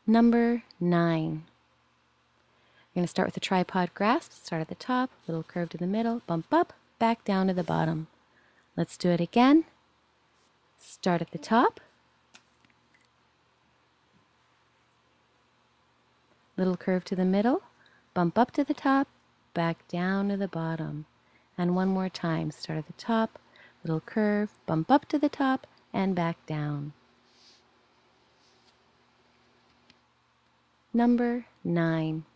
Number 9. We're going to start with the tripod grasp. Start at the top, little curve to the middle, bump up, back down to the bottom. Let's do it again. Start at the top, little curve to the middle, bump up to the top, back down to the bottom. And one more time. Start at the top, little curve, bump up to the top, and back down. Number 9.